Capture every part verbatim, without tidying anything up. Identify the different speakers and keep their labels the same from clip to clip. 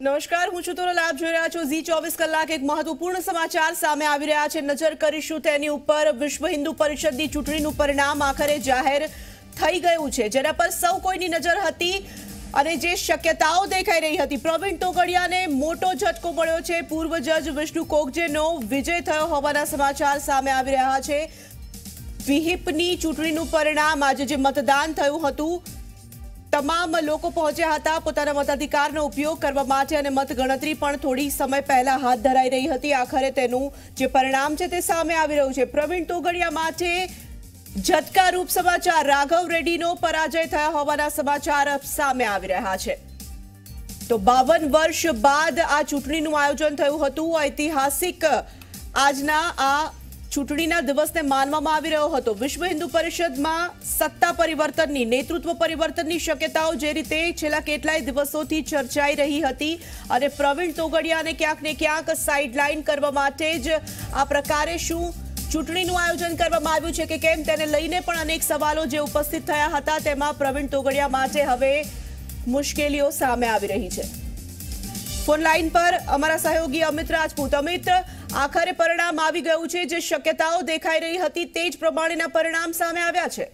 Speaker 1: નમસ્કાર, હું છું તોરલ, આપ જોઈ રહ્યા છો ઝી ચોવીસ કલાક। એક મહત્વપૂર્ણ સમાચાર સામે આવી રહ્યા છે, નજર કરીશું તેની ઉપર। વિશ્વ હિન્દુ પરિષદની ચૂંટણીનું પરિણામ આખરે જાહેર થઈ ગયું છે, જેના પર સૌ કોઈની નજર હતી અને જે શક્યતાઓ દેખાઈ રહી હતી। પ્રવીણ તોગડિયાને મોટો ઝટકો મળ્યો છે। પૂર્વ જજ વિષ્ણુ કોગજેનો વિજય થયો હોવાના સમાચાર સામે આવી રહ્યા છે। વિહિપની ચૂંટણીનું પરિણામ, આજે જે મતદાન થયું હતું, તમામ લોકો પહોંચ્યા હતા પોતાના મતાધિકારનો ઉપયોગ કરવા માટે અને મતગણતરી પણ થોડી સમય પહેલા હાથ ધરાઈ રહી હતી। આખરે તેનું જે પરિણામ છે તે સામે આવી રહ્યું છે। પ્રવીણ તોગડિયા માટે ઝટકારૂપ સમાચાર, રાઘવ રેડ્ડીનો પરાજય થયા હોવાના સમાચાર સામે આવી રહ્યા છે। તો બાવન વર્ષ બાદ આ ચૂંટણીનું આયોજન થયું હતું। ઐતિહાસિક આજના આ ચૂંટણીના દિવસને માનવામાં આવી રહ્યો હતો। વિશ્વ હિન્દુ પરિષદમાં સત્તા પરિવર્તનની, નેતૃત્વ પરિવર્તનની શક્યતાઓ જે રીતે છેલ્લા કેટલાય દિવસોથી ચર્ચાઈ રહી હતી અને પ્રવીણ તોગડિયાને ક્યાંક ને ક્યાંક સાઇડલાઇન કરવા માટે જ આ પ્રકારે શું ચૂંટણીનું આયોજન કરવામાં આવ્યું છે કે કેમ, તેને લઈને પણ અનેક સવાલો જે ઉપસ્થિત થયા હતા, તેમાં પ્રવીણ તોગડિયા માટે હવે મુશ્કેલીઓ સામે આવી રહી છે। ફોન લાઈન પર અમારા સહયોગી અમિત રાજપૂત। અમિત, આખરે પરિણામ આવી ગયું છે, જે શક્યતાઓ દેખાઈ રહી હતી તે જ પ્રમાણેના પરિણામ સામે આવ્યા છે।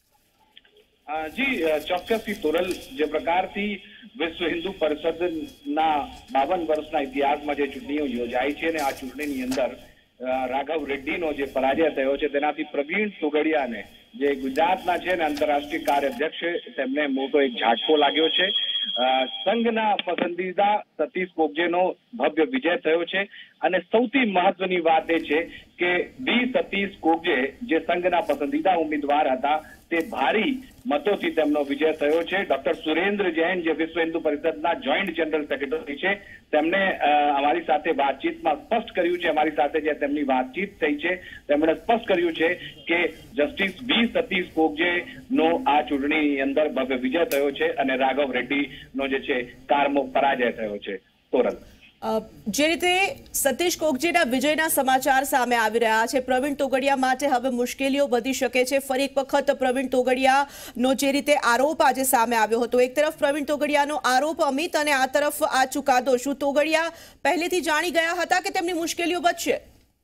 Speaker 2: જી ચોક્કસથી તોરલ, જે પ્રકારથી વિશ્વ હિન્દુ પરિષદના બાવન વર્ષના ઇતિહાસમાં જે ચૂંટણીઓ યોજાઈ છે અને આ ચૂંટણીની અંદર રાઘવ રેડ્ડીનો જે પરાજય થયો છે, તેનાથી પ્રવીણ તોગડિયાને, જે ગુજરાતના છે ને આંતરરાષ્ટ્રીય કાર્યાધ્યક્ષ છે, તેમને મોટો એક ઝાટકો લાગ્યો છે। સંઘના પસંદીદા સતીશ કોગજેનો ભવ્ય વિજય થયો છે અને સૌથી મહત્વની વાત એ છે કે બી સતીશ કોગજે, જે સંઘના પસંદીદા ઉમેદવાર હતા, તે ભારી મતોથી તેમનો વિજય થયો છે। ડોક્ટર સુરેન્દ્ર જૈન, જે વિશ્વ હિન્દુ પરિષદના જોઈન્ટ જનરલ સેક્રેટરી છે, તેમને અમારી સાથે વાતચીતમાં સ્પષ્ટ કર્યું છે, અમારી સાથે જે તેમની વાતચીત થઈ છે, તેમણે સ્પષ્ટ કર્યું છે કે જસ્ટિસ બી સતીશ કોગજે નો આ ચૂંટણીની અંદર ભવ્ય વિજય થયો છે અને રાઘવ રેડ્ડી નો જે છે કારમો પરાજય થયો છે। તોરલ,
Speaker 1: જે રીતે સતીશ કોગજેના વિજયના સમાચાર સામે આવી રહ્યા છે, પ્રવીણ તોગડિયા માટે હવે મુશ્કેલીઓ વધી શકે છે। ફરી એક વખત પ્રવીણ તોગડિયાનો જે રીતે આરોપ આજે સામે આવ્યો હતો, એક તરફ પ્રવીણ તોગડિયાનો આરોપ અમિત અને આ તરફ આ ચુકાદો, શું તોગડિયા પહેલેથી જાણી ગયા હતા કે તેમની મુશ્કેલીઓ વધશે?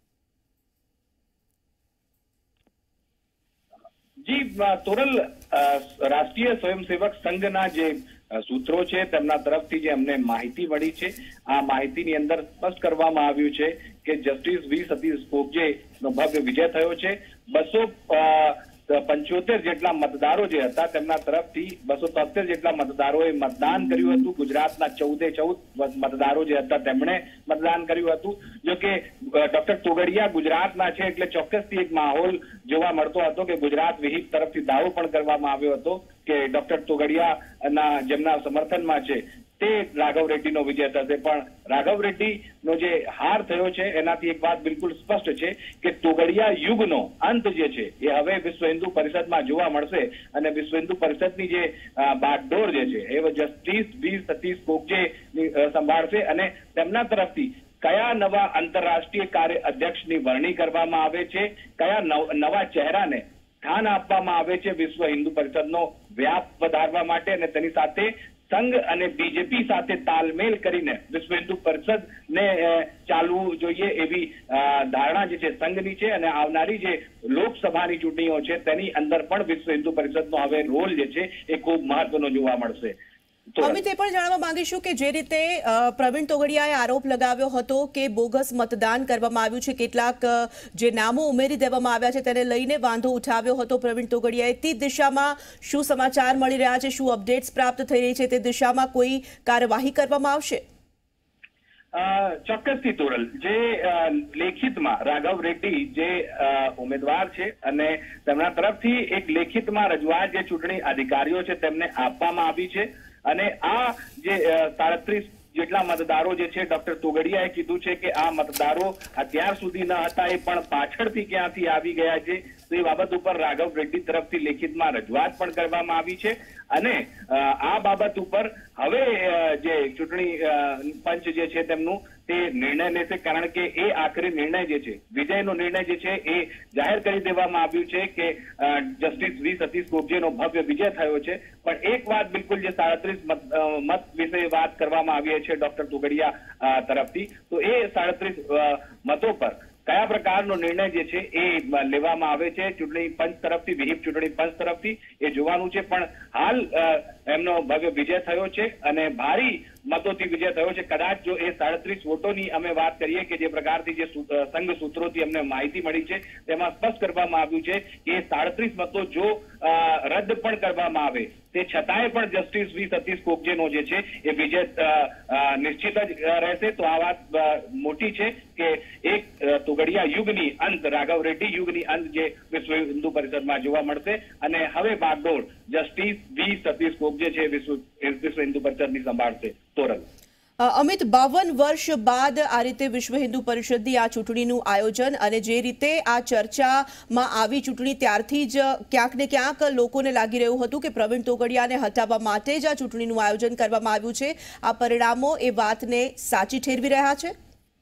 Speaker 2: જી તોરલ, રાષ્ટ્રીય સ્વયંસેવક સંઘના જે સૂત્રો છે તેમના તરફથી જે અમને માહિતી મળી છે, આ માહિતીની અંદર સ્પષ્ટ કરવામાં આવ્યું છે કે જસ્ટિસ વી સતીશ કોગજે નો ભવ્ય વિજય થયો છે। બસો પંચોતેર જેટલા મતદારો જે હતા તેમના તરફથી બસો તોતેર જેટલા મતદારોએ મતદાન કર્યું હતું। ગુજરાતના ચૌદે ચૌદ મતદારો જે હતા તેમણે મતદાન કર્યું હતું। જો કે ડોક્ટર તોગડિયા ગુજરાતના છે એટલે ચોક્કસથી એક માહોલ જોવા મળતો હતો કે ગુજરાત વિહિપ તરફથી દાવો પણ કરવામાં આવ્યો હતો કે ડોક્ટર તોગડિયાના જેમના સમર્થનમાં છે તે રાઘવ રેડ્ડીનો વિજય થશે, પણ રાઘવ રેડ્ડીનો જે હાર થયો છે એનાથી એક વાત બિલકુલ સ્પષ્ટ છે કે તોગડિયા યુગનો અંત જે છે એ હવે વિશ્વ હિન્દુ પરિષદમાં જોવા મળશે અને વિશ્વ હિન્દુ પરિષદની જે બાગડોર જે છે એ જસ્ટિસ બી સતીશ કોગજે સંભાળશે અને તેમના તરફથી કયા નવા આંતરરાષ્ટ્રીય કાર્ય અધ્યક્ષની વરણી કરવામાં આવે છે, કયા નવા ચહેરાને સ્થાન આપવામાં આવે છે વિશ્વ હિન્દુ પરિષદનો વ્યાપ વધારવા માટે અને તેની સાથે સંઘ અને બીજેપી સાથે તાલમેલ કરીને વિશ્વ હિન્દુ પરિષદ ને ચાલવું જોઈએ એવી ધારણા જે છે સંઘની છે અને આવનારી જે લોકસભાની ચૂંટણીઓ છે તેની અંદર પણ વિશ્વ હિન્દુ પરિષદનો હવે રોલ જે છે એ ખૂબ મહત્વનો જોવા મળશે।
Speaker 1: અમિત, એ પણ જાણવા માંગીશું કે જે રીતે પ્રવીણ તોગડિયાએ આરોપ લગાવ્યો હતો કે બોગસ મતદાન કરવામાં આવ્યું છે, કેટલાક જે નામો ઉમેરી દેવામાં આવ્યા છે, તેને લઈને વાંધો ઉઠાવ્યો હતો પ્રવીણ તોગડિયાએ, તે દિશામાં શું સમાચાર મળી રહ્યા છે, શું અપડેટ્સ પ્રાપ્ત થઈ રહી છે, તે દિશામાં કોઈ કાર્યવાહી કરવામાં આવશે?
Speaker 2: ચોક્કસથી તોરલ, જે લેખિતમાં રાઘવ રેડ્ડી જે ઉમેદવાર છે અને તેમના તરફથી એક લેખિતમાં રજૂઆત જે ચૂંટણી અધિકારીઓ છે તેમને આપવામાં આવી છે અને આ જે સાડત્રીસ જેટલા મતદારો જે છે, ડોક્ટર તોગડિયાએ કીધું છે કે આ મતદારો અત્યાર સુધી ન હતા, એ પણ પાછળથી ક્યાંથી આવી ગયા છે, તો એ બાબત ઉપર રાઘવ રેડ્ડી તરફથી લેખિતમાં રજૂઆત પણ કરવામાં આવી છે અને આ બાબત ઉપર હવે જે ચૂંટણી પંચ જે છે તેમનું તે નિર્ણય લેશે, કારણ કે એ આખરી નિર્ણય જે છે, વિજયનો નિર્ણય જે છે એ જાહેર કરી દેવામાં આવ્યું છે કે જસ્ટિસ વી સતીશ કોગજેનો ભવ્ય વિજય થયો છે. પણ એક વાત બિલકુલ જે સાડત્રીસ મત વિશે વાત કરવામાં આવી છે ડોક્ટર તોગડિયા તરફથી, તો એ સાડત્રીસ મતો પર કયા પ્રકારનો નિર્ણય જે છે એ લેવામાં આવે છે ચૂંટણી પંચ તરફથી, વિહિપ ચૂંટણી પંચ તરફથી, એ જોવાનું છે. પણ હાલ એમનો ભવ્ય વિજય થયો છે અને ભારી મતોથી વિજય થયો છે. કદાચ જો એ સાડત્રીસ વોટોની અમે વાત કરીએ કે જે પ્રકારથી જે સંઘ સૂત્રોથી અમને માહિતી મળી છે તેમાં સ્પષ્ટ કરવામાં આવ્યું છે કે સાડત્રીસ મતો જો રદ પણ કરવામાં આવે તે છતાંય પણ જસ્ટિસ વી સતીશ કોગજેનો જે છે એ વિજય નિશ્ચિત જ રહેશે. તો આ વાત મોટી છે કે એક તોગડિયા યુગની અંત, રાઘવ રેડ્ડી યુગની અંત જે વિશ્વ હિન્દુ પરિષદમાં જોવા મળશે અને હવે બાગડોર જસ્ટિસ વી સતીશ કોગજે છે વિશ્વ વિશ્વ હિન્દુ પરિષદની સંભાળશે. તોરલ.
Speaker 1: અમિત, બાવન વર્ષ બાદ આ રીતે વિશ્વ હિન્દુ પરિષદની આ ચૂંટણીનું આયોજન અને જે રીતે આ ચર્ચામાં આવી ચૂંટણી, ત્યારથી જ ક્યાંક ને ક્યાંક લોકોને લાગી રહ્યું હતું કે પ્રવીણ તોગડિયાને હટાવવા માટે જ આ ચૂંટણીનું આયોજન કરવામાં આવ્યું છે. આ પરિણામો એ વાતને સાચી ઠેરવી રહ્યા છે.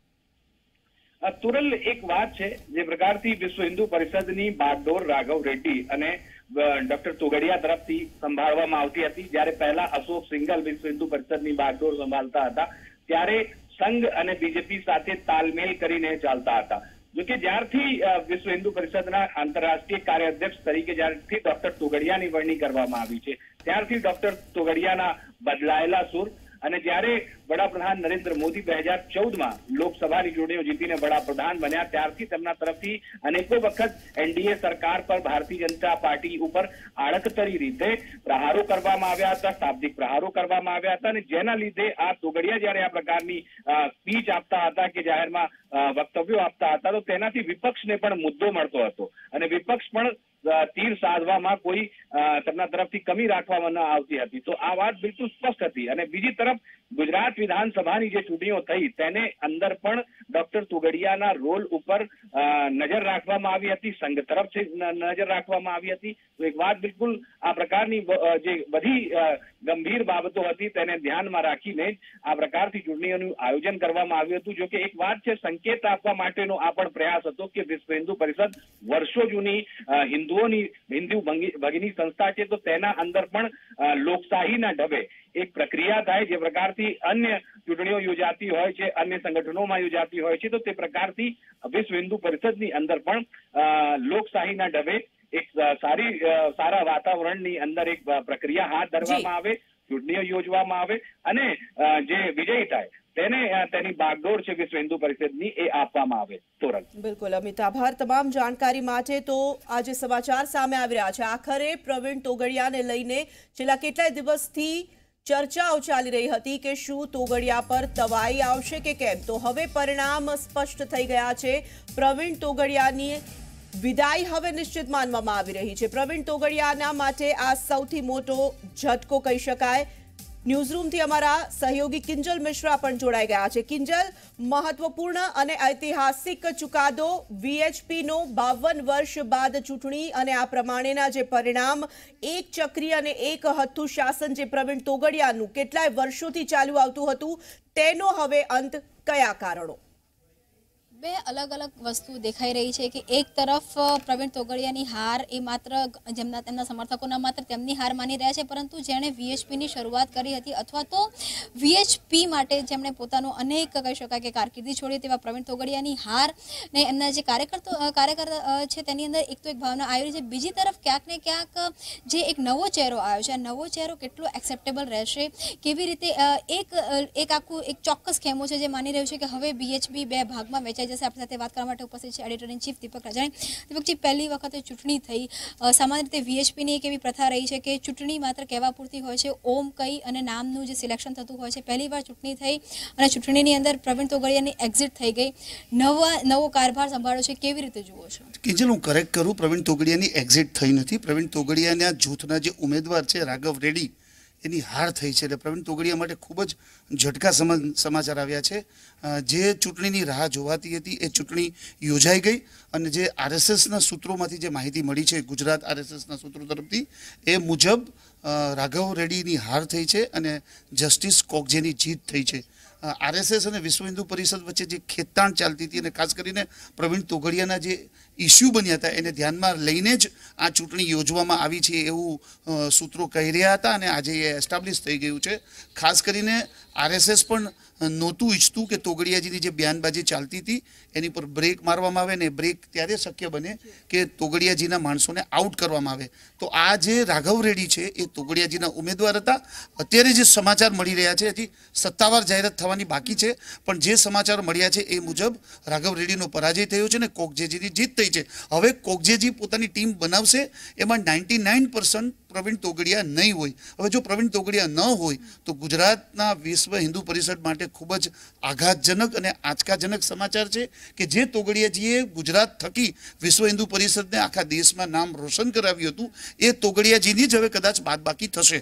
Speaker 2: તુરલ, એક વાત છે, જે પ્રકારથી વિશ્વ હિન્દુ પરિષદની બાગડોર રાઘવ રેડ્ડી અને ડોક્ટર તોગડિયા તરફથી સંભાળવામાં આવતી હતી, જ્યારે પહેલા અશોક સિંઘલ વિશ્વ હિન્દુ પરિષદની બાગડોર સંભાળતા હતા, ત્યારે સંઘ અને બીજેપી સાથે તાલમેલ કરીને ચાલતા હતા. જોકે જ્યારથી વિશ્વ હિન્દુ પરિષદના આંતરરાષ્ટ્રીય કાર્યાધ્યક્ષ તરીકે જ્યારથી ડોક્ટર તોગડિયાની વરણી કરવામાં આવી છે, ત્યારથી ડોક્ટર તોગડિયાના બદલાયેલા સુર અને જ્યારે વડાપ્રધાન નરેન્દ્ર મોદી બે હજાર ચૌદમાં લોકસભાની ચૂંટણીઓ જીતીને વડાપ્રધાન બન્યા, ત્યારથી તેમના તરફથી અનેકો વખત એનડીએ સરકાર પર, ભારતીય જનતા પાર્ટી ઉપર આડકતરી રીતે પ્રહારો કરવામાં આવ્યા હતા, શાબ્દિક પ્રહારો કરવામાં આવ્યા હતા અને જેના લીધે આ તોગડિયા જ્યારે આ પ્રકારની સ્પીચ આપતા હતા કે જાહેરમાં વક્તવ્યો આપતા હતા, તો તેનાથી વિપક્ષને પણ મુદ્દો મળતો હતો અને વિપક્ષ પણ તીર સાધવામાં કોઈ તેમના તરફથી કમી રાખવામાં ન આવતી હતી. તો આ વાત બિલકુલ સ્પષ્ટ હતી. અને બીજી તરફ ગુજરાત વિધાનસભાની જે ચૂંટણીઓ થઈ તેને અંદર પણ ડોક્ટર તોગડિયાના રોલ ઉપર નજર રાખવામાં આવી હતી, સંઘ તરફથી નજર રાખવામાં આવી હતી. તો એક વાત બિલકુલ આ પ્રકારની જે બધી ગંભીર બાબતો હતી તેને ધ્યાનમાં રાખીને આ પ્રકારથી ચૂંટણીઓનું આયોજન કરવામાં આવ્યું હતું. જો કે એક વાત છે, સંકેત આપવા માટેનો આ પણ પ્રયાસ હતો કે વિશ્વ હિન્દુ પરિષદ વર્ષો જૂની હિન્દુઓની હિન્દુ ભગીની સંસ્થા છે, તો તેના અંદર પણ લોકશાહીના ઢબે એક પ્રક્રિયા થાય, જે પ્રકારથી અન્ય ચૂંટણીઓ યોજાતી હોય છે, અન્ય સંગઠનોમાં યોજાતી હોય છે, તો તે પ્રકારથી વિશ્વ હિન્દુ પરિષદની અંદર પણ લોકશાહીના ઢબે એક સારી સારા વાતાવરણની અંદર એક પ્રક્રિયા હાથ ધરવામાં આવે, ચૂંટણીઓ યોજવામાં આવે અને જે વિજય થાય તેને તેની બાગડોર છે વિશ્વ હિન્દુ પરિષદની એ આપવામાં આવે. તોરલ.
Speaker 1: બિલકુલ અમિત, આભાર તમામ જાણકારી માટે. તો આજે સમાચાર સામે આવી રહ્યા છે, આખરે પ્રવીણ તોગડિયાને લઈને છેલ્લા કેટલાય દિવસથી ચર્ચાઓ ચાલી રહી હતી કે શું તોગડિયા પર તવાઈ આવશે કે કેમ. તો હવે પરિણામ સ્પષ્ટ થઈ ગયા છે. પ્રવીણ તોગડિયાની વિદાય હવે નિશ્ચિત માનવામાં આવી રહી છે. પ્રવીણ તોગડિયાના માટે આ સૌથી મોટો ઝટકો કહી શકાય. ન્યૂઝરૂમથી અમારા સહયોગી કિંજલ મિશ્રા પણ જોડાઈ ગયા છે. કિંજલ, મહત્વપૂર્ણ અને ઐતિહાસિક ચુકાદો, વીએચપીનો બાવન વર્ષ બાદ ચૂંટણી અને આ પ્રમાણેના જે પરિણામ, એક ચક્રી અને એક હથ્થું શાસન જે પ્રવીણ તોગડિયાનું કેટલાય વર્ષોથી ચાલુ આવતું હતું, તેનો હવે અંત. કયા કારણો?
Speaker 3: બે અલગ અલગ વસ્તુ દેખાઈ રહી છે કે એક તરફ પ્રવીણ તોગડિયાની હાર એ માત્ર જેમના તેમના સમર્થકોના માત્ર તેમની હાર માની રહ્યા છે, પરંતુ જેણે વીએચપીની શરૂઆત કરી હતી અથવા તો વીએચપી માટે જેમણે પોતાનું અનેક કહી શકાય કે કારકિર્દી છોડી તેવા પ્રવીણ તોગડિયાની હાર ને એમના જે કાર્યકર્તા કાર્યકર છે તેની અંદર એક તો એક ભાવના આવી રહી છે. બીજી તરફ ક્યાંક ને ક્યાંક જે એક નવો ચહેરો આવ્યો છે, આ નવો ચહેરો કેટલો એક્સેપ્ટેબલ રહેશે, કેવી રીતે એક એક આખું એક ચોક્કસ ખેમો છે જે માની રહ્યું છે કે હવે વીએચપી બે ભાગમાં વેચાઈ જશે. આપણી સાથે વાત કરવા માટે ઉપસ્થિત છે editor in chief Deepak Rajani. દીપકજી, પહેલી વખતે ચૂંટણી થઈ, સામાન્ય રીતે વીએચપીની એક એવી પ્રથા રહી છે કે ચૂંટણી માત્ર કહેવા પૂરતી હોય છે, ઓમ કહી અને નામનું જે સિલેક્શન થતું હોય છે. પહેલી વાર ચૂંટણી થઈ અને ચૂંટણીની અંદર પ્રવીણ તોગડિયાની એક્ઝિટ થઈ ગઈ, નવા નવો કારભાર સંભાળ્યો છે, કેવી રીતે જુઓ છો?
Speaker 4: કિંજલ, હું કરેક્ટ કરું, પ્રવીણ તોગડિયાની એક્ઝિટ થઈ નથી. પ્રવીણ તોગડિયાના જૂથના જે ઉમેદવાર છે રાઘવ રેડ્ડી, એની હાર થઈ છે. એટલે પ્રવીણ તોગડિયા માટે ખૂબ જ ઝટકા સમાચાર આવ્યા છે. જે ચૂંટણીની રાહ જોવાતી હતી એ ચૂંટણી યોજાઈ ગઈ અને જે આરએસએસના સૂત્રોમાંથી જે માહિતી મળી છે, ગુજરાત આરએસએસના સૂત્રો તરફથી, એ મુજબ રાઘવ રેડ્ડીની હાર થઈ છે અને જસ્ટિસ કોગજેની જીત થઈ છે. આરએસએસ અને વિશ્વ હિન્દુ પરિષદ વચ્ચે જે ખેંચતાણ ચાલતી હતી અને ખાસ કરીને પ્રવીણ તોગડિયાના જે ઇસ્યુ બન્યા હતા એને ધ્યાનમાં લઈને જ આ ચૂંટણી યોજવામાં આવી છે એવું સૂત્રો કહી રહ્યા હતા અને આજે એ એસ્ટાબ્લિશ થઈ ગયું છે. ખાસ કરીને આરએસએસ પણ નહોતું ઈચ્છતું કે તોગડિયાજીની જે બયાનબાજી ચાલતી હતી એની પર બ્રેક મારવામાં આવે ને બ્રેક ત્યારે શક્ય બને કે તોગડિયાજીના માણસોને આઉટ કરવામાં આવે. તો આ જે રાઘવ રેડ્ડી છે એ તોગડિયાજીના ઉમેદવાર હતા. અત્યારે જે સમાચાર મળી રહ્યા છે હજી સત્તાવાર જાહેરાત થવાની બાકી છે, પણ જે સમાચાર મળ્યા છે એ મુજબ રાઘવ રેડ્ડીનો પરાજય થયો છે ને કોકજેજીની જીત થઈ છે. હવે કોકજેજી પોતાની ટીમ બનાવશે, એમાં ninety nine percent Pravin Togadia નહીં હોય. હવે જો પ્રવીણ તોગડિયા ન હોય તો ગુજરાતના વિશ્વ હિન્દુ પરિષદ માટે ખૂબ જ આઘાતજનક અને આંચકાજનક સમાચાર છે કે જે તોગડિયાજીએ ગુજરાત થકી વિશ્વ હિન્દુ પરિષદને આખા દેશમાં નામ રોશન કરાવ્યું હતું એ તોગડિયાજીની જ હવે કદાચ બાદબાકી થશે.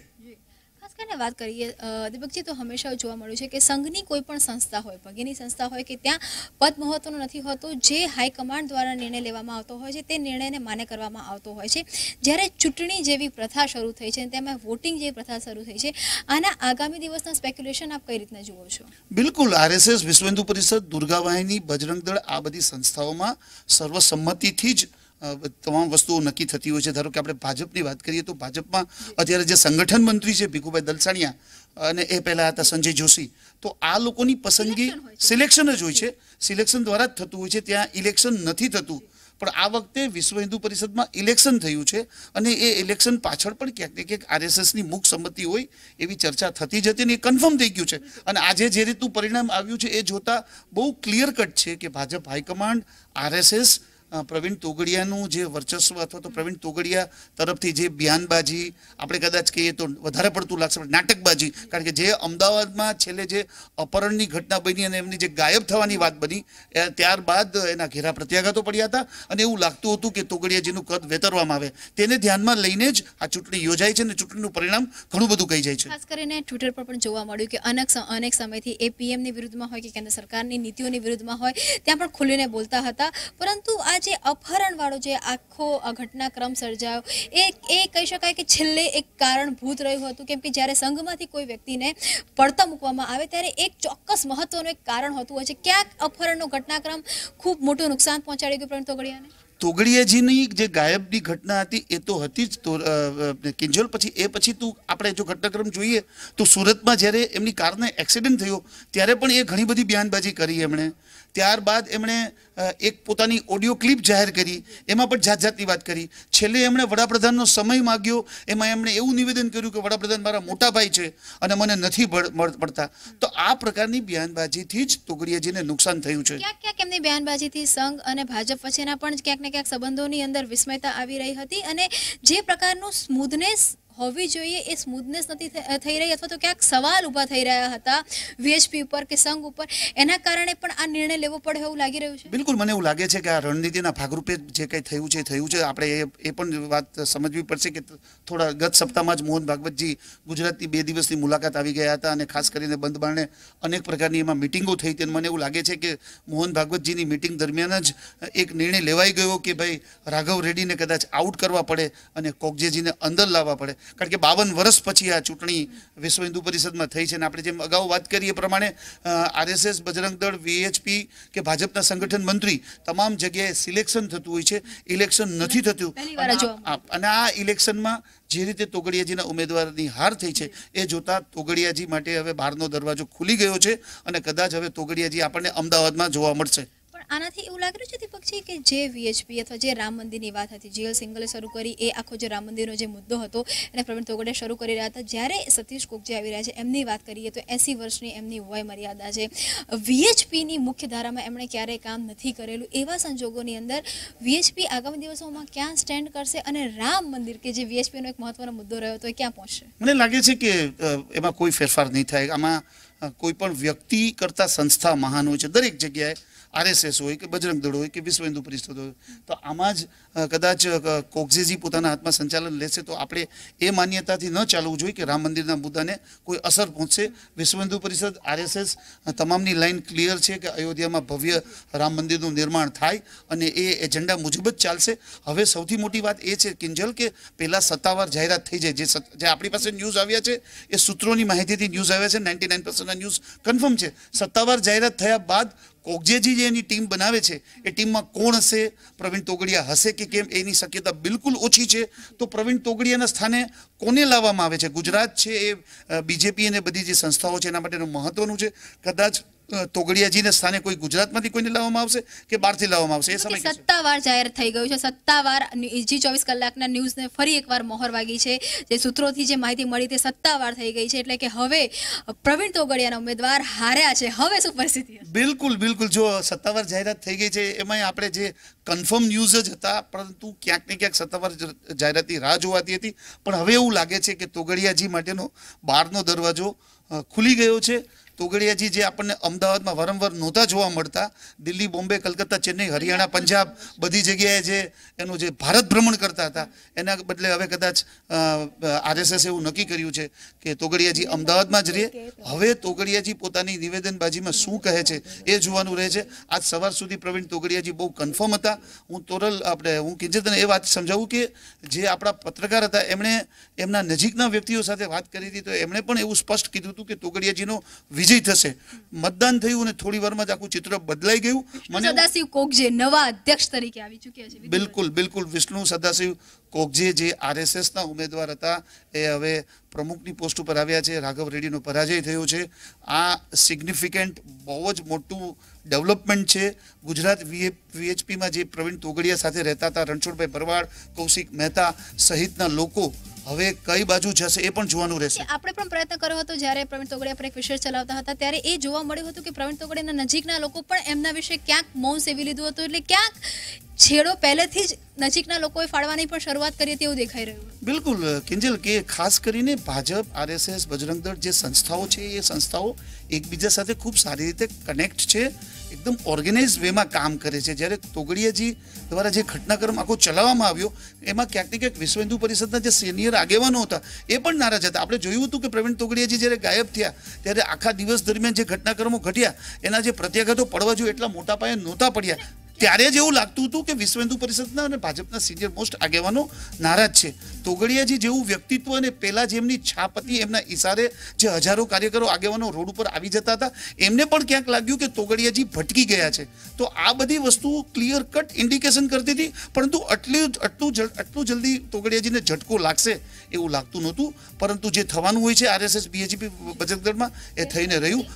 Speaker 3: ખાસ વાત કરીએ દીપકજી, તો હંમેશા જોવા મળ્યું છે કે સંઘની કોઈ પણ સંસ્થા હોય, ભગીની સંસ્થા હોય, કે ત્યાં પદ મહત્વનું નથી હોતું. જે હાઈકમાન્ડ દ્વારા નિર્ણય લેવામાં આવતો હોય છે તે નિર્ણયને માન્ય કરવામાં આવતો હોય છે. જ્યારે ચૂંટણી જેવી પ્રથા શરૂ થઈ છે, તેમાં વોટિંગ જેવી પ્રથા શરૂ થઈ છે, આના આગામી દિવસના સ્પેક્યુલેશન આપ કઈ રીતના જુઓ છો?
Speaker 4: બિલકુલ, આરએસએસ, વિશ્વ હિન્દુ પરિષદ, દુર્ગા વાહિની, બજરંગ દળ, આ બધી સંસ્થાઓમાં સર્વસંમતિથી જ તમામ વસ્તુઓ નક્કી થતી હોય છે. ધારો કે આપણે ભાજપની વાત કરીએ તો ભાજપમાં અત્યારે જે સંગઠન મંત્રી છે ભીખુભાઈ દલસાણિયા અને એ પહેલા હતા સંજય જોશી, તો આ લોકોની પસંદગી સિલેક્શન જ હોય છે. સિલેક્શન દ્વારા જ થતું હોય છે, ત્યાં ઇલેક્શન નથી થતું. પણ આ વખતે વિશ્વ હિન્દુ પરિષદમાં ઇલેક્શન થયું છે અને એ ઇલેક્શન પાછળ પણ ક્યાંક ને ક્યાંક આરએસએસની મુખ સંમતિ હોય એવી ચર્ચા થતી જ હતી અને એ કન્ફર્મ થઈ ગયું છે. અને આજે જે રીતનું પરિણામ આવ્યું છે એ જોતા બહુ ક્લિયર કટ છે કે ભાજપ હાઈકમાન્ડ, આરએસએસ, પ્રવીણ તોગડિયાનું જે વર્ચસ્વ અથવા તો પ્રવીણ તોગડિયા તરફથી જે બયાનબાજી, આપણે કદાચ કહીએ તો વધારે પડતું લાગશે પણ નાટકબાજી, કારણ કે જે અમદાવાદમાં છેલ્લે જે અપહરણની ઘટના બની અને એમની જે ગાયબ થવાની વાત બની ત્યારબાદ એના ઘેરા પ્રત્યાઘાતો પડ્યા હતા અને એવું લાગતું હતું કે તોગડિયાજીનું કદ વેતરવામાં આવે. તેને ધ્યાનમાં લઈને જ આ ચૂંટણી યોજાય છે અને ચૂંટણીનું પરિણામ ઘણું બધું કહી જાય છે.
Speaker 3: ખાસ કરીને ટ્વિટર પર પણ જોવા મળ્યું કે અનેક અનેક સમયથી એ પીએમની વિરુદ્ધમાં હોય કે કેન્દ્ર સરકારની નીતિઓની વિરુદ્ધમાં હોય ત્યાં પણ ખુલીને બોલતા હતા. પરંતુ આ જે અપહરણ વાળો જે આખો ઘટનાક્રમ સર્જાયો એ એ કહી શકાય કે છેલ્લે એક કારણભૂત રહ્યું હતું, કેમ કે જ્યારે સંઘમાંથી કોઈ વ્યક્તિને પડતા મૂકવામાં આવે ત્યારે એક ચોક્કસ મહત્વનું એક કારણ હોતું હોય છે. ક્યાંક અપહરણનો ઘટનાક્રમ ખૂબ મોટું નુકસાન પહોંચાડી ગયું પ્રવીણ તોગડિયાને.
Speaker 4: તોગડિયાજીની જે ગાયબની ઘટના હતી એ તો હતી જ તો કિંજલ. પછી એ પછી તું આપણે જો ઘટનાક્રમ જોઈએ તો સુરતમાં જ્યારે એમની કારને એક્સિડન્ટ થયો ત્યારે પણ એ ઘણી બધી બયાનબાજી કરી એમણે. ત્યારબાદ એમણે એક પોતાની ઓડિયો ક્લિપ જાહેર કરી, એમાં પણ જાત જાતની વાત કરી. છેલ્લે એમણે વડાપ્રધાનનો સમય માગ્યો, એમાં એમણે એવું નિવેદન કર્યું કે વડાપ્રધાન મારા મોટા ભાઈ છે અને મને નથી પડતા. તો આ પ્રકારની બયાનબાજીથી જ તોગડિયાજીને નુકસાન થયું છે.
Speaker 3: ક્યાંક ક્યાંક એમની બયાનબાજીથી સંઘ અને ભાજપ વચ્ચેના પણ ક્યાંક ને ક્યાંક સંબંધોની અંદર વિસ્મયતા આવી રહી હતી અને જે પ્રકારનું સ્મૂધનેસ હોવી જોઈએ એ સ્મૂધનેસ નથી થઈ રહી, અથવા તો ક્યાંક સવાલ ઊભા થઈ રહ્યા હતા વીએચપી ઉપર કે સંઘ ઉપર. એના કારણે પણ આ નિર્ણય લેવો પડે એવું લાગી રહ્યું છે.
Speaker 4: બિલકુલ, મને એવું લાગે છે કે આ રણનીતિના ભાગરૂપે જે કંઈ થયું છે થયું છે. આપણે એ એ પણ વાત સમજવી પડશે કે થોડા ગત સપ્તાહમાં જ મોહન ભાગવતજી ગુજરાતની બે દિવસની મુલાકાત આવી ગયા હતા અને ખાસ કરીને બંધ બારણે અનેક પ્રકારની એમાં મિટિંગો થઈ હતી. મને એવું લાગે છે કે મોહન ભાગવતજીની મિટિંગ દરમિયાન જ એક નિર્ણય લેવાઈ ગયો કે ભાઈ રાઘવ રેડ્ડીને કદાચ આઉટ કરવા પડે અને કોકજેજીને અંદર લાવવા પડે, કારણ કે બાવન વર્ષ પછી આ ચૂંટણી વિશ્વ હિન્દુ પરિષદમાં થઈ છે. અને આપણે જેમ અગાઉ વાત કરીએ એ પ્રમાણે આરએસએસ, બજરંગ દળ, વીએચપી કે ભાજપના સંગઠન મંત્રી તમામ જગ્યાએ સિલેક્શન થતું હોય છે, ઇલેક્શન નથી થતું. અને આ ઇલેક્શનમાં જે રીતે તોગડિયાજીના ઉમેદવારની હાર થઈ છે એ જોતા તોગડિયાજી માટે હવે બહારનો દરવાજો ખુલી ગયો છે અને કદાચ હવે તોગડિયાજી આપણને અમદાવાદમાં જોવા મળશે.
Speaker 3: આનાથી એવું લાગી રહ્યું છે દીપકજી કે જે વીએચપી અથવા જે રામ મંદિરની વાત હતી, જીએલ સિંગલે શરૂ કરી, એ આખો જે રામ મંદિરનો જે મુદ્દો હતો એને પ્રવીણ તોગડિયા શરૂ કરી રહ્યા હતા. જ્યારે સતીશ કોકજે આવી રહ્યા છે એમની વાત કરીએ તો એસી વર્ષની એમની વય મર્યાદા છે. વીએચપીની મુખ્ય ધારામાં એમણે ક્યારેય કામ નથી કરેલું. એવા સંજોગોની અંદર વીએચપી આગામી દિવસોમાં ક્યાં સ્ટેન્ડ કરશે અને રામ મંદિર કે જે વીએચપીનો એક મહત્વનો મુદ્દો રહ્યો હતો એ ક્યાં પહોંચશે?
Speaker 4: મને લાગે છે કે એમાં કોઈ ફેરફાર નહીં થાય. આમાં કોઈ પણ વ્યક્તિ કરતા સંસ્થા મહાન હોય છે. દરેક જગ્યાએ આરએસએસ હોય કે બજરંગ દળ હોય કે વિશ્વ હિન્દુ પરિષદ હોય, તો આમાં જ કદાચ કોકજેજી પોતાના હાથમાં સંચાલન લેશે તો આપણે એ માન્યતાથી ન ચાલવું જોઈએ કે રામ મંદિરના મુદ્દાને કોઈ અસર પહોંચશે. વિશ્વ હિન્દુ પરિષદ, આરએસએસ તમામની લાઈન ક્લિયર છે કે અયોધ્યામાં ભવ્ય રામ મંદિરનું નિર્માણ થાય અને એ એજન્ડા મુજબ જ ચાલશે. હવે સૌથી મોટી વાત એ છે કિંજલ કે પહેલાં સત્તાવાર જાહેરાત થઈ જાય. જે જે આપણી પાસે ન્યૂઝ આવ્યા છે એ સૂત્રોની માહિતીથી ન્યૂઝ આવ્યા છે. નાઇન્ટી નાઇન પર્સન્ટના ન્યૂઝ કન્ફર્મ છે. સત્તાવાર જાહેરાત થયા બાદ કોકજેજી જે એની ટીમ બનાવે છે એ ટીમમાં કોણ હશે, પ્રવીણ તોગડિયા હશે કે કેમ, એની શક્યતા બિલકુલ ઓછી છે. તો પ્રવીણ તોગડિયાના સ્થાને કોને લાવવામાં આવે છે? ગુજરાત છે એ બીજેપી અને બધી જે સંસ્થાઓ છે એના માટેનું મહત્વનું છે. કદાચ તોગડિયાજીના સ્થાને કોઈ ગુજરાતમાંથી કોઈને લાવવામાં આવશે કે બહારથી લાવવામાં આવશે એ સમય
Speaker 3: સત્તાવાર જાહેર થઈ ગયું છે. સત્તાવાર જી ચોવીસ કલાકના ન્યૂઝને ફરી એકવાર મોહર વાગી છે. જે સૂત્રોથી જે માહિતી મળી તે સત્તાવાર થઈ ગઈ છે. એટલે કે હવે પ્રવીણ તોગડિયાના ઉમેદવાર હાર્યા છે. હવે શું પરિસ્થિતિ?
Speaker 4: બિલકુલ બિલકુલ જો સત્તાવાર જાહેરાત થઈ ગઈ છે એમાં આપણે જે કન્ફર્મ ન્યૂઝ જ હતા, પરંતુ ક્યાંક ને ક્યાંક સત્તાવાર જાહેરાતની રાહ જોવાતી હતી. પણ હવે એવું લાગે છે કે તોગડિયાજી માટેનો બહારનો દરવાજો ખુલી ગયો છે. તોગડિયાજી જે આપણને અમદાવાદમાં વારંવાર નહોતા જોવા મળતા, દિલ્હી, બોમ્બે, કલકત્તા, ચેન્નઈ, હરિયાણા, પંજાબ બધી જગ્યાએ જે એનું જે ભારત ભ્રમણ કરતા હતા એના બદલે હવે કદાચ આરએસએસ એવું નક્કી કર્યું છે કે તોગડિયાજી અમદાવાદમાં જ રહે. હવે તોગડિયાજી પોતાની નિવેદનબાજીમાં શું કહે છે એ જોવાનું રહે છે. આજ સવાર સુધી પ્રવીણ તોગડિયાજી બહુ કન્ફર્મ હતા. હું તોરલ આપણે હું કિંજલને એ વાત સમજાવું કે જે આપણા પત્રકાર હતા એમણે એમના નજીકના વ્યક્તિઓ સાથે વાત કરી હતી તો એમણે પણ એવું સ્પષ્ટ કીધું હતું કે તોગડિયાજીનો વિજય થશે. મતદાન થયું અને થોડી વારમાં જ આખું ચિત્ર બદલાઈ ગયું.
Speaker 3: મને સદાશિવ કોકજે નવા અધ્યક્ષ તરીકે આવી ચૂક્યા છે.
Speaker 4: બિલકુલ બિલકુલ વિષ્ણુ સદાશિવ કોકજે જે આરએસએસના ઉમેદવાર હતા એ હવે પ્રમુખની પોસ્ટ ઉપર આવ્યા છે. રાઘવ રેડ્ડીનો પરાજય થયો છે. આ સિગ્નિફિકન્ટ બહુ જ મોટું ડેવલપમેન્ટ છે. ગુજરાત વીએચપીમાં જે પ્રવીણ તોગડિયા સાથે રહેતા હતા રણછોડભાઈ ભરવાડ, કૌશિક મહેતા સહિતના લોકો હવે કઈ બાજુ જશે એ પણ જોવાનું રહેશે.
Speaker 3: આપણે પણ પ્રયત્ન કર્યો હતો જ્યારે પ્રવીણ તોગડિયા પર એક વિશેષ ચલાવતા હતા ત્યારે એ જોવા મળ્યું હતું કે પ્રવીણ તોગડિયાના નજીકના લોકો પણ એમના વિશે ક્યાંક મૌન સેવી લીધું હતું. એટલે ક્યાંક છેડો પહેલેથી જ નજીકના લોકોએ ફાળવાની પણ શરૂઆત કરી હતી એવું દેખાઈ રહ્યું.
Speaker 4: બિલકુલ કિંજલ કે ખાસ કરીને ભાજપ, આરએસએસ, બજરંગ દળ જે સંસ્થાઓ છે એ સંસ્થાઓ એકબીજા સાથે ખૂબ સારી રીતે કનેક્ટ છે, એકદમ ઓર્ગેનાઇઝ વેમાં કામ કરે છે. જ્યારે તોગડિયાજી દ્વારા જે ઘટનાક્રમ આખો ચલાવવામાં આવ્યો એમાં ક્યાંક ને ક્યાંક વિશ્વ હિન્દુ પરિષદના જે સિનિયર આગેવાનો હતા એ પણ નારાજ હતા. આપણે જોયું હતું કે પ્રવીણ તોગડિયાજી જ્યારે ગાયબ થયા ત્યારે આખા દિવસ દરમિયાન જે ઘટનાક્રમો ઘટ્યા એના જે પ્રત્યાઘાતો પડવા જોઈએ એટલા મોટા પાયે નહોતા પડ્યા. ત્યારે જ એવું લાગતું હતું કે વિશ્વ હિન્દુ પરિષદના અને ભાજપના સિનિયર મોસ્ટ આગેવાનો નારાજ છે. તોગડિયાજી જેવું વ્યક્તિત્વ અને પહેલા જેમની છાપ હતી એમના ઇશારે જે હજારો કાર્યકરો આગેવાનો રોડ ઉપર આવી જતા હતા એમને પણ ક્યાંક લાગ્યું કે તોગડિયાજી ભટકી ગયા છે. તો આ બધી વસ્તુઓ ક્લિયર કટ ઇન્ડિકેશન કરતી હતી, પરંતુ આટલું આટલું આટલું જલ્દી તોગડિયાજીને ઝટકો લાગશે એવું લાગતું નહોતું. પરંતુ જે થવાનું હોય છે આરએસએસ, બીજેપી, બજરંગ દળમાં એ થઈને રહ્યું.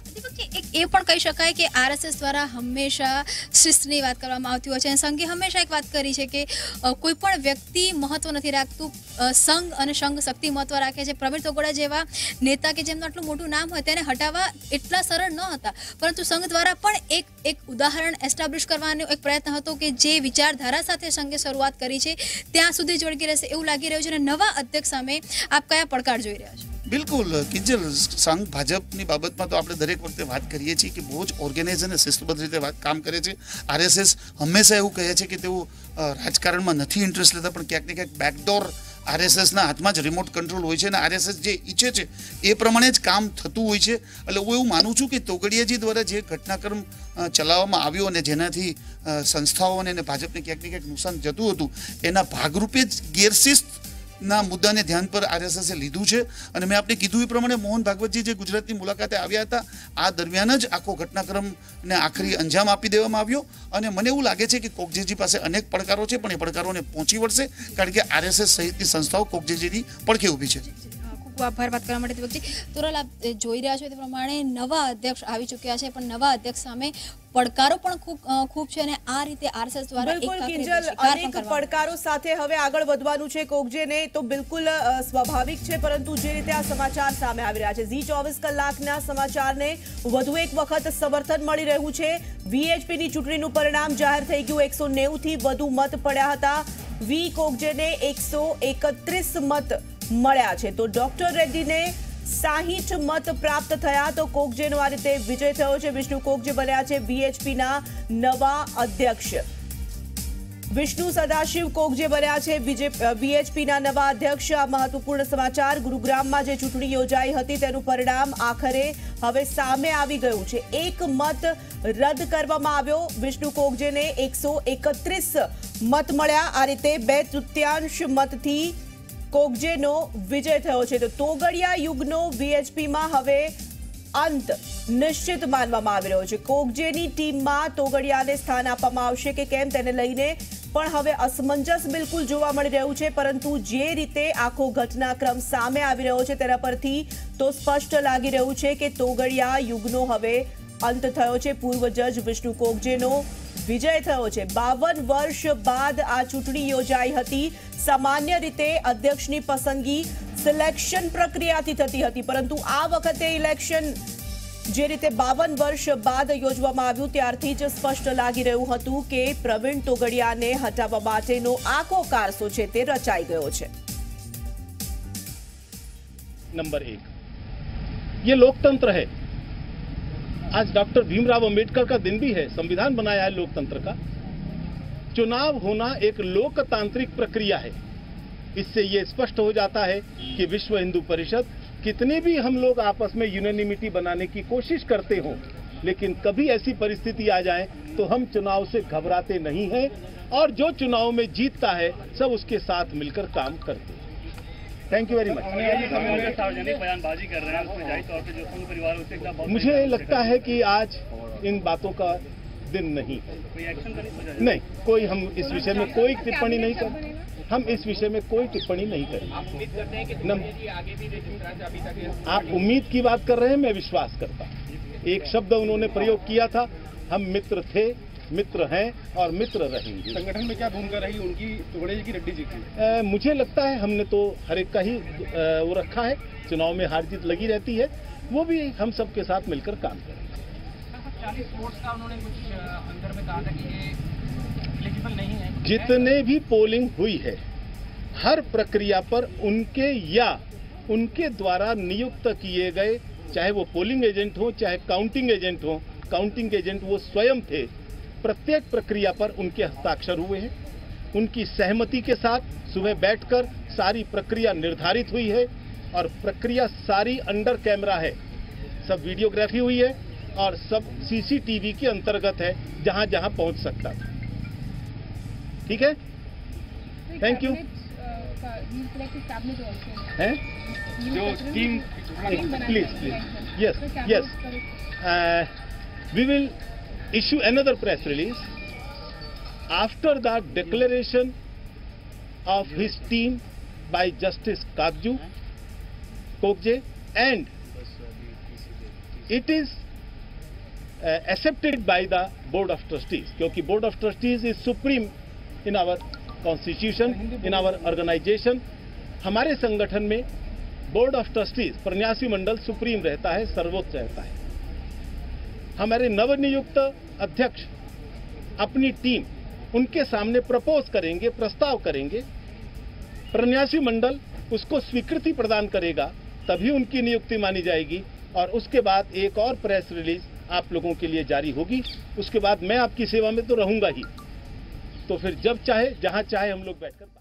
Speaker 3: એ પણ કહી શકાય કે આરએસએસ દ્વારા હંમેશા શિસ્તની વાત કરવામાં આવતી હોય છે. સંઘે હંમેશા એક વાત કરી છે કે કોઈ પણ વ્યક્તિ મહત્વ નથી રાખતું, સંઘ અને સંઘ શક્તિ મહત્વ રાખે છે. પ્રવીણ તોગડિયા જેવા નેતા કે જેમનું આટલું મોટું નામ હોય તેને હટાવવા એટલા સરળ ન હતા, પરંતુ સંઘ દ્વારા પણ એક એક ઉદાહરણ એસ્ટાબ્લિશ કરવાનો એક પ્રયત્ન હતો કે જે વિચારધારા સાથે સંઘે શરૂઆત કરી છે ત્યાં સુધી જોડકી રહેશે એવું લાગી રહ્યું છે. અને નવા અધ્યક્ષ સામે આપ કયા પડકાર જોઈ રહ્યા છો?
Speaker 4: બિલકુલ કિંજલ, સંઘ ભાજપની બાબતમાં તો આપણે દરેક વખતે વાત કરીએ છીએ કે બહુ જ ઓર્ગેનાઇઝ અને શિસ્તબદ્ધ રીતે વાત કામ કરે છે. આરએસએસ હંમેશા એવું કહે છે કે તેઓ રાજકારણમાં નથી ઇન્ટરેસ્ટ લેતા, પણ ક્યાંક ને ક્યાંક બેકડોર આરએસએસના હાથમાં જ રિમોટ કંટ્રોલ હોય છે અને આરએસએસ જે ઈચ્છે છે એ પ્રમાણે જ કામ થતું હોય છે. એટલે હું એવું માનું છું કે તોગડિયાજી દ્વારા જે ઘટનાક્રમ ચલાવવામાં આવ્યો અને જેનાથી સંસ્થાઓને અને ભાજપને ક્યાંક ને ક્યાંક નુકસાન જતું હતું એના ભાગરૂપે જ ગેરશિસ્ત ના મુદ્દાને ધ્યાન પર આરએસએસે લીધું છે. અને મેં આપને કીધું એ પ્રમાણે મોહન ભાગવતજી જે ગુજરાતની મુલાકાતે આવ્યા હતા આ દરમિયાન જ આખો ઘટનાક્રમને આખરી અંજામ આપી દેવામાં આવ્યો. અને મને એવું લાગે છે કે કોકજેજી પાસે અનેક પડકારો છે, પણ એ પડકારોને પહોંચી વળશે, કારણ કે આરએસએસ સહિતની સંસ્થાઓ કોકજેજીની પડખે ઊભી છે.
Speaker 3: આભાર વાત કરવા માટે વચ્ચે તોરલ આપ જોઈ રહ્યા છો તે પ્રમાણે નવા અધ્યક્ષ આવી ચૂક્યા છે, પણ નવા અધ્યક્ષ સામે પડકારો પણ ખૂબ ખૂબ છે અને આ રીતે આરએસએસ દ્વારા
Speaker 1: બિલકુલ કિંજલ અનેક પડકારો સાથે હવે આગળ વધવાનું છે કોકજેને, તો બિલકુલ સ્વાભાવિક છે. પરંતુ જે રીતે આ સમાચાર સામે આવી રહ્યા છે, ઝી ચોવીસ કલાકના સમાચારને વધુ એક વખત સમર્થન મળી રહ્યું છે. વીએચપીની ચૂંટણીનું પરિણામ જાહેર થઈ ગયું. એકસો નેવું થી વધુ મત પડ્યા હતા. વી કોકજેને એકસો એકત્રીસ મત મળ્યા છે. તો ડોક્ટર રેડ્ડીને સાહીઠ મત પ્રાપ્ત થયા તો કોકજેનો આ રીતે વિજય થયો છે। વિષ્ણુ કોકજે બન્યા છે વીએચપીના નવા અધ્યક્ષ। વિષ્ણુ સદાશિવ કોકજે બન્યા છે વીએચપીના નવા અધ્યક્ષ। આ મહત્વપૂર્ણ સમાચાર। ગુરુગ્રામમાં જે ચૂંટણી યોજાઈ હતી તેનું પરિણામ આખરે હવે સામે આવી ગયું છે। એક મત રદ કરવામાં આવ્યો। વિષ્ણુ કોકજેને એકસો એકત્રીસ મત મળ્યા। આ રીતે બે તૃતીયાંશ મતથી કોકજેનો વિજય થયો છે। તો તોગડિયા યુગનો વીએચપીમાં હવે અંત નિશ્ચિત માનવામાં આવી રહ્યો છે। કોકજેની ટીમમાં તોગડિયાને સ્થાન આપવામાં આવશે કે કેમ તેને લઈને પણ હવે અસમંજસ બિલકુલ જોવા મળી રહ્યું છે। પરંતુ જે રીતે આખો ઘટનાક્રમ સામે આવી રહ્યો છે તેના પરથી તો સ્પષ્ટ લાગી રહ્યું છે કે તોગડિયા યુગનો હવે અંત થયો છે। પૂર્વ જજ વિષ્ણુ કોકજેનો વિજય થયો છે। બાવન વર્ષ બાદ આ ચૂંટણી યોજાઈ હતી। સામાન્ય રીતે અધ્યક્ષની પસંદગી સિલેક્શન પ્રક્રિયાથી થતી હતી, પરંતુ આ વખતે ઇલેક્શન જે રીતે બાવન વર્ષ બાદ યોજવામાં આવ્યું ત્યારથી જ સ્પષ્ટ લાગી રહ્યું હતું કે પ્રવીણ તોગડિયાને હટાવવા માટેનો આખો કારસો છે તે રચાઈ ગયો છે।
Speaker 5: नंबर एक, ये लोकतंत्र है। आज डॉक्टर भीमराव अंबेडकर का दिन भी है, संविधान बनाया है लोकतंत्र का। चुनाव होना एक लोकतांत्रिक प्रक्रिया है। इससे ये स्पष्ट हो जाता है कि विश्व हिंदू परिषद कितने भी हम लोग आपस में यूनानिमिटी बनाने की कोशिश करते हों, लेकिन कभी ऐसी परिस्थिति आ जाए तो हम चुनाव से घबराते नहीं हैं और जो चुनाव में जीतता है सब उसके साथ मिलकर काम करते हैं। Thank you very much.
Speaker 6: सार्वजनिक बयानबाजी कर रहे हैं, उसमें जाहिर तौर पे जो संघ परिवार है उससे एक बहुत
Speaker 5: मुझे लगता है कि आज इन बातों का दिन नहीं है।
Speaker 6: कोई एक्शन करें?
Speaker 5: नहीं, कोई हम इस विषय में कोई टिप्पणी नहीं कर हम इस विषय में कोई टिप्पणी नहीं करें।
Speaker 6: आप उम्मीद करते हैं कि आगे भी जिस तरह से अभी तक
Speaker 5: आप उम्मीद की बात कर रहे हैं, मैं विश्वास करता हूं। एक शब्द उन्होंने प्रयोग किया था, हम मित्र थे, मित्र हैं और मित्र रहेंगे।
Speaker 6: संगठन में क्या भूमिका रही उनकी, तोगड़े जी की, रेड्डी जी की?
Speaker 5: आ, मुझे लगता है हमने तो हर एक का ही आ, वो रखा है। चुनाव में हार जीत लगी रहती है, वो भी हम सबके साथ मिलकर काम करेंगे।
Speaker 6: चालीस वोट्स का उन्होंने कुछ अंदर में कहा था कि ये एलिजिबल नहीं है।
Speaker 5: जितने भी पोलिंग हुई है हर प्रक्रिया पर उनके या उनके द्वारा नियुक्त किए गए, चाहे वो पोलिंग एजेंट हो चाहे काउंटिंग एजेंट हो, काउंटिंग एजेंट वो स्वयं थे, प्रत्येक प्रक्रिया पर उनके हस्ताक्षर हुए हैं। उनकी सहमति के साथ सुबह बैठकर सारी प्रक्रिया निर्धारित हुई है और प्रक्रिया सारी अंडर कैमरा है। सब वीडियोग्राफी हुई है और सब सीसीटीवी के अंतर्गत है, जहां जहां पहुंच सकता था। ठीक है, थैंक यू। हैं
Speaker 6: जो team
Speaker 5: please please yes yes we will issue another press release after the declaration of his team by Justice Kakju Kokje, and it is uh, accepted by the Board of Trustees, क्योंकि Board of Trustees is supreme in our constitution, in our organization। हमारे संगठन में board of trustees प्रन्यासी मंडल supreme रहता है, सर्वोच्च रहता है। हमारे नवनियुक्त अध्यक्ष अपनी टीम उनके सामने प्रपोज करेंगे, प्रस्ताव करेंगे, प्रन्यासी मंडल उसको स्वीकृति प्रदान करेगा, तभी उनकी नियुक्ति मानी जाएगी। और उसके बाद एक और प्रेस रिलीज आप लोगों के लिए जारी होगी। उसके बाद मैं आपकी सेवा में तो रहूंगा ही, तो फिर जब चाहे जहां चाहे हम लोग बैठकर